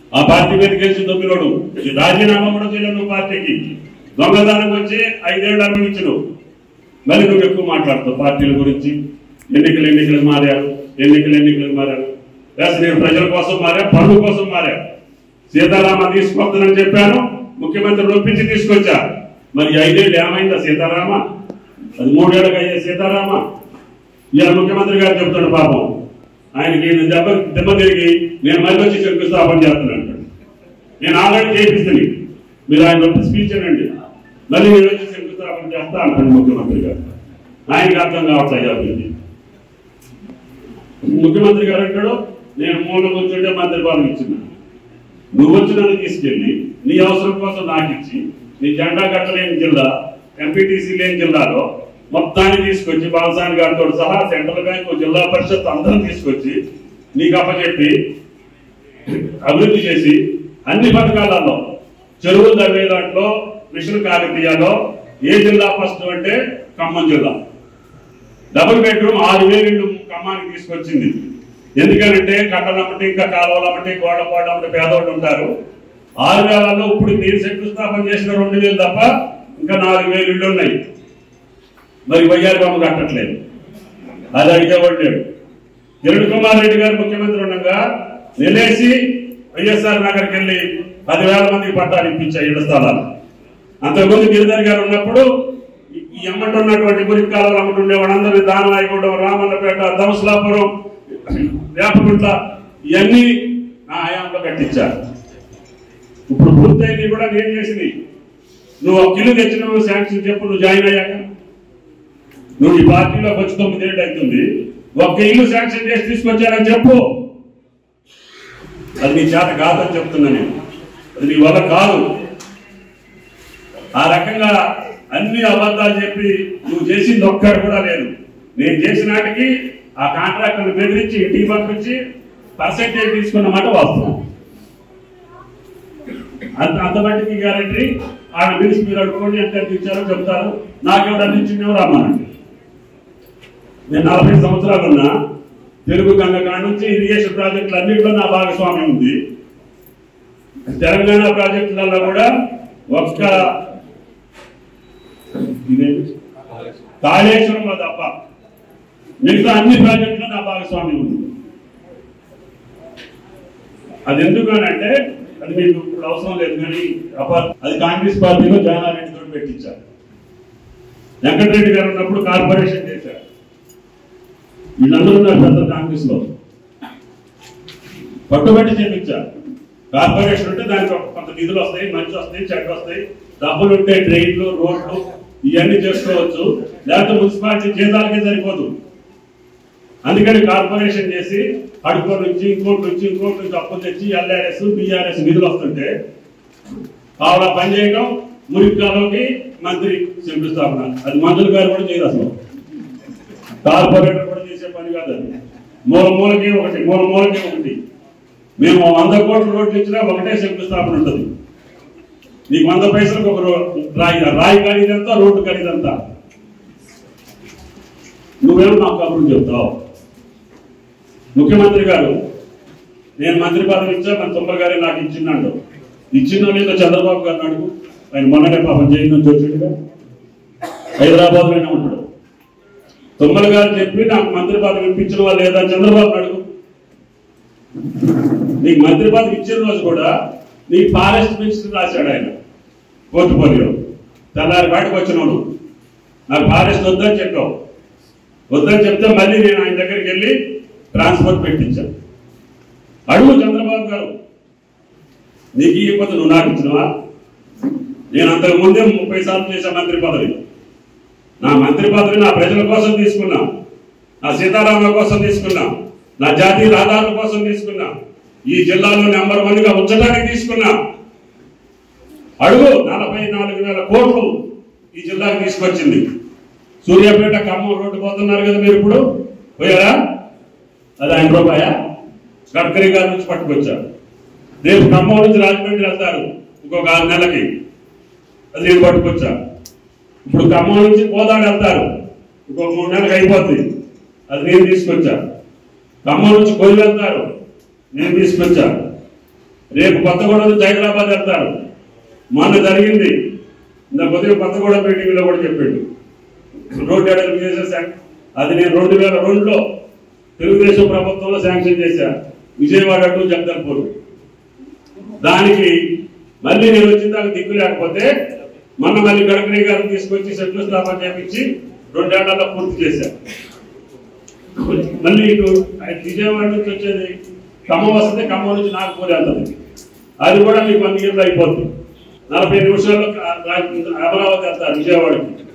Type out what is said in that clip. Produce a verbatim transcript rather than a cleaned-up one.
ఆ పార్టీ మీద గెలిచి దొమ్మినోడు రాజీనామా కూడా చేయలేదు నువ్వు పార్టీకి. దొంగదానం వచ్చి ఐదేళ్ళు అనుభవించు. మళ్ళీ నువ్వు ఎక్కువ మాట్లాడుతావు పార్టీల గురించి. ఎన్నికలు ఎన్నికలకు మారారు, ఎన్నికలు ఎన్నికలకు మారారు. లేకపోతే నేను ప్రజల కోసం మారా, పనుల కోసం మారా. సీతారామ తీసుకొస్తానని చెప్పాను, ముఖ్యమంత్రి ఒప్పించి తీసుకొచ్చా. మరి ఐదేళ్ళు ఏమైందా సీతారామ? అది మూడేళ్ళకి అయ్యే సీతారామ ఇవాళ ముఖ్యమంత్రి గారు చెప్తాడు పాపం. ఆయనకి దెబ్బ దెబ్బ తిరిగి నేను మళ్ళీ వచ్చి శంకుస్థాపన చేస్తున్నాను. నేను ఆల్రెడీ చేపిస్తాను, మీరు ఆయన స్పీచ్ అనండి, మళ్ళీ నేను వచ్చి శంకుస్థాపన చేస్తా అంటాను ముఖ్యమంత్రి గారు. ఆయనకి అర్థం కావట్లేదు అభివృద్ధి. ముఖ్యమంత్రి గారు అంటాడు నేను మూల కూర్చుంటే మంత్రి పదవి ఇచ్చిన. నువ్వు వచ్చి నన్ను తీసుకెళ్ళి నీ అవసరం కోసం నాకు ఇచ్చి నీ జెండా కట్టలేని జిల్లా, ఎంపీటీసీ లేని జిల్లాలో మొత్తాన్ని తీసుకొచ్చి బాలసాని గారితో సహా సెంట్రల్ బ్యాంకు, జిల్లా పరిషత్ అందరం తీసుకొచ్చి నీకు అప్పచెప్పి అభివృద్ధి చేసి అన్ని పథకాలలో చెరువులు తవ్వే దాంట్లో మిషన్ కాకతీయలో ఏ జిల్లా ఫస్ట్ అంటే ఖమ్మం జిల్లా. డబుల్ బెడ్రూమ్ ఆరు వేలు ఇళ్ళు ఖమ్మానికి తీసుకొచ్చింది. ఎందుకంటే కట్టలమ్మటి ఇంకా కాలువలమ్మటి గోడ పోవడం పేదవాళ్ళు ఉంటారు. ఆరు వేలలో ఇప్పుడు నేను శంకుస్థాపన చేసిన రెండు వేలు తప్ప ఇంకా నాలుగు వేలు ఇళ్ళు ఉన్నాయి. మరి వయ్యారి బొమ్మ కట్టట్లేదు, అది అడిగేవాడు లేడు. కిరణ్ కుమార్ రెడ్డి గారు ముఖ్యమంత్రి ఉండగా నిలేసి వైఎస్ఆర్ నగర్కి వెళ్ళి పదివేల మందికి పట్టాలు ఇప్పించాయి ఇళ్ల స్థలాలు. అంతకుముందు గిరిధర్ గారు ఉన్నప్పుడు ఈ ఎమ్మటి ఉన్నటువంటి మురికాలలో అమ్మటి ఉండే వాళ్ళందరూ దానవాయిగూడెం, రామన్నపేట, దంసలాపురం, వేపగుంట్ల ఇవన్నీ నా హయాంలో కట్టించారు. ఇప్పుడు పూర్తయింది కూడా నేను చేసింది. నువ్వు ఒక కిలో తెచ్చిన శాంక్షన్ చెప్పు. నువ్వు జాయిన్ అయ్యాక నువ్వు ఈ పార్టీలోకి వచ్చి తొమ్మిది ఏళ్ళు అవుతుంది, ఒక్క ఇల్లు శాంక్షన్ చేసి తీసుకొచ్చారని చెప్పు. అది నీ చేత కాదని చెప్తున్నా నేను, అది నీ వల్ల కాదు. ఆ రకంగా అన్ని అబద్ధాలు చెప్పి నువ్వు చేసింది ఒక్కడు కూడా లేదు. నేను చేసిన నాటికి ఆ కాంట్రాక్టర్ని బెదిరించి ఇంటికి పంపించి పర్సెంటేజ్ తీసుకున్న మాట వాస్తవం. అంత అంత మట్టికి గ్యారెంటీ ఆడ పిలిచి మీరు అడుకోండి ఎంత ఇచ్చారో చెప్తారు. నాకెవరు అందించిందేమో రమ్మనండి. నేను నలభై సంవత్సరాలు ఉన్నా. తెలుగు గంగ కాడ నుంచి ఇరిగేషన్ ప్రాజెక్టులు అన్నింటిలో నా భాగస్వామ్యం ఉంది. తెలంగాణ ప్రాజెక్టులలో కూడా ఒక్క కాళేశ్వరంలో తప్ప మిగతా అన్ని ప్రాజెక్టులో నా భాగస్వామ్యం ఉంది. అది ఎందుకు అని అంటే అది మీకు ఇప్పుడు అవసరం లేదు, కానీ అది కాంగ్రెస్ పార్టీలో జానారెడ్డితో పెట్టించారు. వెంకటరెడ్డి గారు ఉన్నప్పుడు కార్పొరేషన్ చేశారు. వీళ్ళందరూ ఉన్నారు పెద్ద కాంగ్రెస్ లో, పట్టుబట్టి చేపించారు. కార్పొరేషన్ ఉంటే దానికి కొంత నిధులు వస్తాయి, మంచి వస్తాయి, చెడ్డ వస్తాయి. డబ్బులు ఉంటే ట్రైన్లు, రోడ్లు ఇవన్నీ చేసుకోవచ్చు. లేకపోతే మున్సిపాలిటీ జీతాలకే సరిపోదు. అందుకని కార్పొరేషన్ చేసి అడుకో నుంచి ఇంకోటి నుంచి ఇంకోటి నుంచి అప్పు తెచ్చి ఎల్ఆర్ఎస్, బిఆర్ఎస్ నిధులు వస్తుంటే కావాలా పని చేయడం, మురికాలోకి మంత్రి శంకుస్థాపన. అది మంత్రులు గారు కూడా చేయరు, అసలు కార్పొరేటర్ కూడా చేసే పని కాదు. అది మూల మూలకి ఒకటి, మూల మూలకి ఒకటి. మేము వంద కోట్ల రోడ్లు ఇచ్చినా ఒకటే శంకుస్థాపన ఉంటుంది. నీకు వంద పైసలకు ఒక రాయి రాయి ఖరీదంతా, రోడ్డు ఖరీదంతా. నువ్వేమో నాకు కబుర్లు చెప్తావు. ముఖ్యమంత్రి గారు నేను మంత్రి పదవి ఇచ్చా, మన తుమ్మల గారే నాకు ఇచ్చిందండు. ఇచ్చిందో లేదో చంద్రబాబు గారిని అడుగు. ఆయన మొన్ననే పాపం జైలు నుంచి వచ్చాడుగా, హైదరాబాద్ లోనే ఉంటాడు. తుమ్మల గారు చెప్పి నాకు మంత్రి పదవి ఇప్పించిన వాళ్ళు లేదా చంద్రబాబు అడుగు. నీకు మంత్రి పదవి ఇచ్చిన రోజు కూడా నీ ఫారెస్ట్ మినిస్టర్ రాశాడు ఆయన పోర్టుపోలియో. తెల్లారి బయటకు వచ్చినోడు నాకు ఫారెస్ట్ వద్దని చెప్పావు. వద్దని చెప్తే మళ్ళీ నేను ఆయన దగ్గరికి వెళ్ళి ట్రాన్స్పోర్ట్ పెట్టించాను. అడుగు చంద్రబాబు గారు, నీకు ఇవ్వకపోతే నువ్వు నాకు ఇచ్చినవా? నేను అంతకు ముందే ముప్పై సార్లు చేసే మంత్రి పదవి. నా మంత్రి పదవి నా ప్రజల కోసం తీసుకున్నా, నా సీతారాముల కోసం తీసుకున్నా, నా జాతీయ రహదారుల కోసం తీసుకున్నా, ఈ జిల్లాలో నెంబర్ వన్ గా ఉంచడానికి తీసుకున్నా. అడుగు, నలభై నాలుగు వేల కోట్లు ఈ జిల్లాకు తీసుకొచ్చింది. సూర్యాపేట ఖమ్మం రోడ్డు పోతున్నారు కదా మీరు, ఇప్పుడు పోయారా? అది ఆయన రూపాయా? గడ్కరీ గారి నుంచి పట్టుకొచ్చారు. రేపు ఖమ్మం నుంచి రాజమండ్రి వెళ్తారు ఇంకొక ఆరు నెలలకి, అది నేను పట్టుకొచ్చాను. ఇప్పుడు ఖమ్మం నుంచి కోదాడ వెళ్తారు ఇంకొక మూడు నెలలకు అయిపోతుంది, అది నేను తీసుకొచ్చాను. ఖమ్మం నుంచి కొయ్యి వెళ్తారు, నేను తీసుకొచ్చాను. రేపు కొత్తగూడెం నుంచి హైదరాబాద్ వెళ్తారు. మొన్న జరిగింది, ఇంత కొద్దిగా కొత్తగూడెం మీటింగ్లో కూడా చెప్పాడు రోడ్డు ఎడలు చేసేసాను. అది నేను రెండు వేల రెండులో తెలుగుదేశం ప్రభుత్వంలో శాంక్షన్ చేశాను, విజయవాడ టు జగదల్పూర్. దానికి మళ్ళీ నేను వచ్చిన దానికి దిక్కు లేకపోతే మొన్న మళ్ళీ గడ్కరీ గారిని తీసుకొచ్చి శంకుస్థాపన చేపించి రెండేళ్లలో పూర్తి చేశారు. మళ్ళీ ఇటు విజయవాడ నుంచి వచ్చేది ఖమ్మం వస్తుంది, ఖమ్మం నుంచి నాగపూర్ వెళ్తుంది. అది కూడా మీకు వన్ ఇయర్లో అయిపోతుంది. నలభై నిమిషాల్లో అమరావతి వెళ్తారు విజయవాడకి.